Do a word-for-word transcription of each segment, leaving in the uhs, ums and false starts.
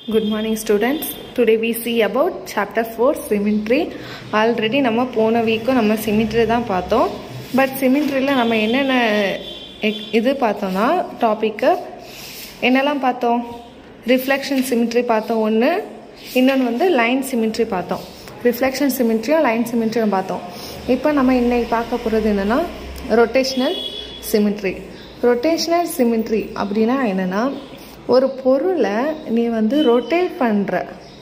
Good morning students. Today we see about chapter four symmetry. Already நம்ம போன week நம்ம symmetry தான் பார்த்தோம். But symmetryல நம்ம என்னென்ன இது பார்த்தோம்னா டாபிக் என்னெல்லாம் பார்த்தோம்? Reflection symmetry பார்த்தோம் ஒன்று, இன்னொன்று வந்து line symmetry பார்த்தோம். Reflection symmetry line symmetry பார்த்தோம். இப்போ நம்ம இன்னைக்கு பார்க்க போகிறது என்னன்னா rotational symmetry. Rotational symmetry அப்படின்னா என்னன்னா ஒரு பொருளை நீ வந்து ரொட்டேட் பண்ணுற.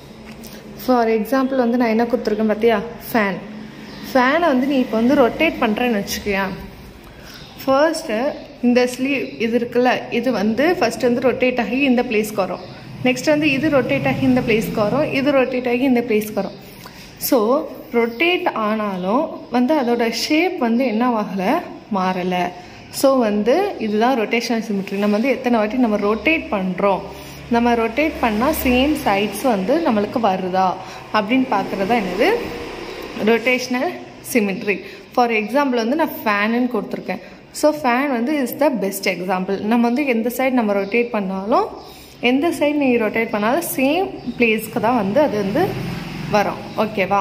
ஃபார் எக்ஸாம்பிள் வந்து நான் என்ன கொடுத்துருக்கேன் பார்த்தியா, ஃபேன். ஃபேனை வந்து நீ இப்போ வந்து ரொட்டேட் பண்ணுறேன்னு வச்சுக்கியா. ஃபர்ஸ்ட்டு இந்த ஸ்லீவ் இது இருக்குல்ல, இது வந்து ஃபஸ்ட்டு வந்து ரொட்டேட் ஆகி இந்த பிளேஸ்க்கு வரும். நெக்ஸ்ட் வந்து இது ரொட்டேட் ஆகி இந்த பிளேஸ்க்கு வரும், இது ரொட்டேட் ஆகி இந்த பிளேஸ்க்கு வரும். ஸோ ரொட்டேட் ஆனாலும் வந்து அதோட ஷேப் வந்து என்னவாகலை, மாறலை. ஸோ வந்து இதுதான் ரொட்டேஷனல் சிமெட்ரி. நம்ம வந்து எத்தனை வாட்டி நம்ம ரொட்டேட் பண்ணுறோம், நம்ம ரொட்டேட் பண்ணால் சேம் சைட்ஸ் வந்து நம்மளுக்கு வருதா அப்படின்னு பார்க்குறதா என்னது ரொட்டேஷனல் சிமெட்ரி. ஃபார் எக்ஸாம்பிள் வந்து நான் ஃபேனுன்னு கொடுத்துருக்கேன். ஸோ ஃபேன் வந்து இஸ் த பெஸ்ட் எக்ஸாம்பிள். நம்ம வந்து எந்த சைடு நம்ம ரொட்டேட் பண்ணாலும் எந்த சைடு நீ ரொட்டேட் பண்ணாலும் சேம் பிளேஸ்க்கு தான் வந்து அது வந்து வரும். ஓகேவா?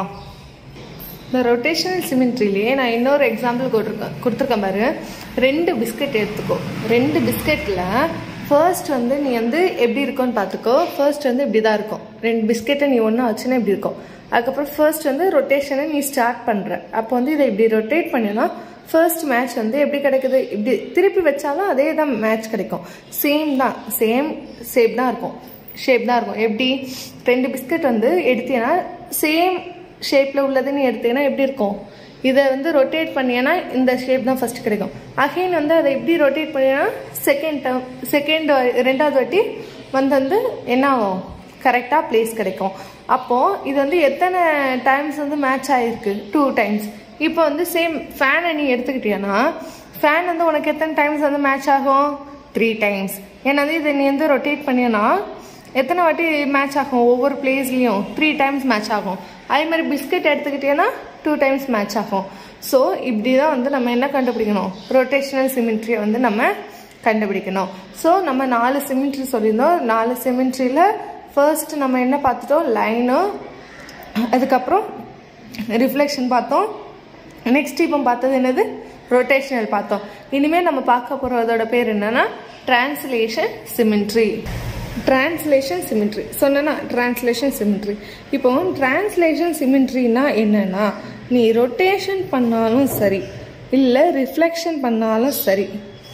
இந்த ரொட்டேஷனல் சிமெட்ரிலேயே நான் இன்னொரு எக்ஸாம்பிள் கொடுத்துருக்கேன் கொடுத்துருக்கேன் பாரு. ரெண்டு பிஸ்கட் எடுத்துக்கோ. ரெண்டு பிஸ்கெட்டில் ஃபர்ஸ்ட் வந்து நீ வந்து எப்படி இருக்கும்னு பார்த்துக்கோ. ஃபர்ஸ்ட் வந்து இப்படி தான் இருக்கும். ரெண்டு பிஸ்கெட்டை நீ ஒன்றா வச்சுன்னா இப்படி இருக்கும். அதுக்கப்புறம் ஃபர்ஸ்ட் வந்து ரொட்டேஷனை நீ ஸ்டார்ட் பண்ணுற. அப்போ வந்து இதை இப்படி ரொட்டேட் பண்ணினா ஃபர்ஸ்ட் மேட்ச் வந்து எப்படி கிடைக்குது, இப்படி திருப்பி வச்சாலும் அதே தான் மேட்ச் கிடைக்கும். சேம் தான், சேம் ஷேப் தான் இருக்கும், ஷேப் தான் இருக்கும். எப்படி ரெண்டு பிஸ்கட் வந்து எடுத்தீங்கன்னா சேம் ஷேப்பில் உள்ளதுன்னு எடுத்தீங்கன்னா எப்படி இருக்கும், இதை வந்து ரொட்டேட் பண்ணினா இந்த ஷேப் தான் ஃபர்ஸ்ட் கிடைக்கும். அகைன் வந்து அதை எப்படி ரொட்டேட் பண்ணினா செகண்ட் டேர்ம் செகண்ட் ரெண்டாவது வாட்டி வந்து வந்து என்ன ஆகும், கரெக்டாக பிளேஸ் கிடைக்கும். அப்போது இது வந்து எத்தனை டைம்ஸ் வந்து மேட்ச் ஆகிருக்கு, டூ டைம்ஸ். இப்போ வந்து சேம் ஃபேனை நீ எடுத்துக்கிட்டியன்னா ஃபேன் வந்து உனக்கு எத்தனை டைம்ஸ் வந்து மேட்ச் ஆகும், த்ரீ டைம்ஸ். ஏன்னா வந்து இதை நீ வந்து ரொட்டேட் பண்ணினா எத்தனை வாட்டி மேட்ச் ஆகும், ஒவ்வொரு பிளேஸ்லேயும் த்ரீ டைம்ஸ் மேட்ச் ஆகும். அதே மாதிரி பிஸ்கட் எடுத்துக்கிட்டேன்னா டூ டைம்ஸ் மேட்ச் ஆகும். ஸோ இப்படி தான் வந்து நம்ம என்ன கண்டுபிடிக்கணும், ரொட்டேஷனல் சிமெட்ரியை வந்து நம்ம கண்டுபிடிக்கணும். ஸோ நம்ம நாலு சிமெட்ரி சொல்லியிருந்தோம். நாலு சிமெட்ரியில் ஃபர்ஸ்ட் நம்ம என்ன பார்த்துட்டோம், லைனு, அதுக்கப்புறம் ரிஃப்ளெக்ஷன் பார்த்தோம். நெக்ஸ்ட் இப்போ பார்த்தது என்னது, ரொட்டேஷனல் பார்த்தோம். இனிமேல் நம்ம பார்க்க போகிறதோட பேர் என்னன்னா டிரான்ஸ்லேஷன் சிமெட்ரி. டிரான்ஸ்லேஷன் சிமெட்ரி சொன்னா டிரான்ஸ்லேஷன் சிமெட்ரி. இப்போ டிரான்ஸ்லேஷன் சிமெட்ரினா என்னன்னா, நீ ரொட்டேஷன் பண்ணாலும் சரி இல்லை ரிஃப்ளெக்ஷன் பண்ணாலும் சரி,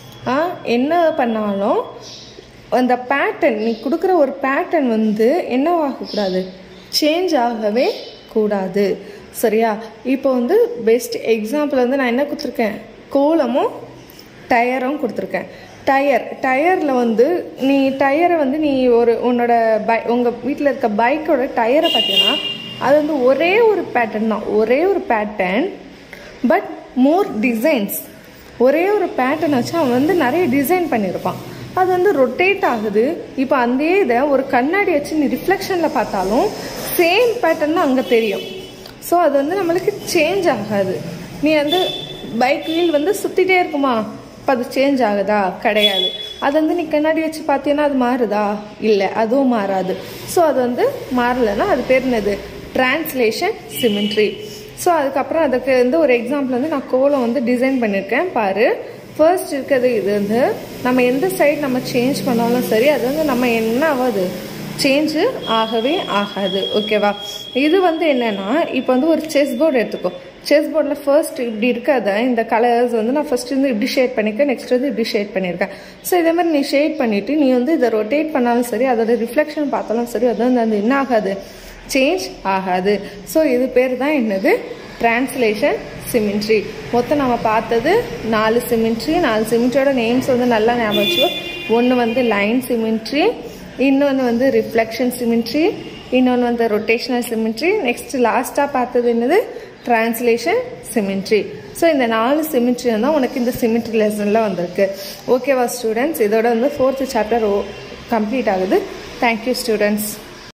என்ன பண்ணாலும் அந்த பேட்டர்ன் நீ கொடுக்குற ஒரு பேட்டர்ன் வந்து என்னவாகக்கூடாது, சேஞ்ச் ஆகவே கூடாது. சரியா? இப்போ வந்து பெஸ்ட் எக்ஸாம்பிள் வந்து நான் என்ன கொடுத்துருக்கேன், கோலமும் டயரும் கொடுத்துருக்கேன். டயர் டயரில் வந்து நீ டயரை வந்து நீ ஒரு உன்னோட பை உங்கள் வீட்டில் இருக்க பைக்கோட டயரை பார்த்தீங்கன்னா அது வந்து ஒரே ஒரு பேட்டர்ன் தான், ஒரே ஒரு பேட்டர்ன், பட் மோர் டிசைன்ஸ். ஒரே ஒரு பேட்டர்ன் வச்சு அவன் வந்து நிறைய டிசைன் பண்ணியிருப்பான். அது வந்து ரொட்டேட் ஆகுது. இப்போ அந்த இதை ஒரு கண்ணாடி வச்சு நீ ரிஃப்ளெக்ஷனில் பார்த்தாலும் சேம் பேட்டர்ன் தான் அங்கே தெரியும். ஸோ அது வந்து நம்மளுக்கு சேஞ்ச் ஆகாது. நீ வந்து பைக் வீல் வந்து சுற்றிட்டே இருக்குமா, இப்போ அது சேஞ்ச் ஆகுதா, கிடையாது. அது வந்து நீ கண்ணாடி வச்சு பார்த்தீங்கன்னா அது மாறுதா, இல்லை, அதுவும் மாறாது. ஸோ அது வந்து மாறலைன்னா அது பேர் என்னது, டிரான்ஸ்லேஷன் சிமெட்ரி. ஸோ அதுக்கப்புறம் அதுக்கு வந்து ஒரு எக்ஸாம்பிள் வந்து நான் கோலம் வந்து டிசைன் பண்ணியிருக்கேன் பாரு. ஃபர்ஸ்ட் இருக்கிறது இது வந்து நம்ம எந்த சைடு நம்ம சேஞ்ச் பண்ணாலும் சரி அது வந்து நம்ம என்ன ஆகாது, சேஞ்சு ஆகவே ஆகாது. ஓகேவா? இது வந்து என்னன்னா இப்போ வந்து ஒரு செஸ் போர்டு எடுத்துக்கோ. செஸ் போர்டில் ஃபர்ஸ்ட் இப்படி இருக்காத இந்த கலர்ஸ் வந்து நான் ஃபர்ஸ்ட் வந்து இப்படி ஷேட் பண்ணியிருக்கேன், நெக்ஸ்ட் வந்து இப்படி ஷேட் பண்ணியிருக்கேன். ஸோ இதே மாதிரி நீ ஷேட் பண்ணிவிட்டு நீ வந்து இதை ரொட்டேட் பண்ணாலும் சரி அதோட ரிஃப்ளெக்ஷன் பார்த்தாலும் சரி அது வந்து அந்த என்ன ஆகாது, சேஞ்ச் ஆகாது. ஸோ இது பேர் தான் என்னது, டிரான்ஸ்லேஷன் சிமெட்ரி. மொத்தம் நம்ம பார்த்தது நாலு சிமெட்ரி. நாலு சிமெட்ரியோட நேம்ஸ் வந்து நல்லா ஞாபகம் வச்சுக்கோ. ஒன்று வந்து லைன் சிமெட்ரி, இன்னொன்று வந்து ரிஃப்ளெக்ஷன் சிமெட்ரி, இன்னொன்று வந்து ரொட்டேஷனல் சிமெட்ரி, நெக்ஸ்ட் லாஸ்ட்டாக பார்த்தது என்னது, டிரான்ஸ்லேஷன் சிமெட்ரி. ஸோ இந்த நாலு சிமெட்ரி தான் உனக்கு இந்த சிமெட்ரி லெசனில் வந்திருக்கு. ஓகேவா ஸ்டூடெண்ட்ஸ்? இதோட வந்து ஃபோர்த்து சாப்டர் கம்ப்ளீட் ஆகுது. Thank you students.